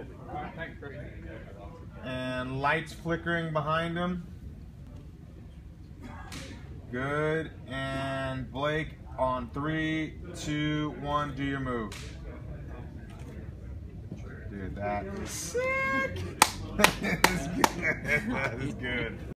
And lights flickering behind him. Good. And Blake on 3, 2, 1, do your move. Dude, that is sick. That is good. That is good.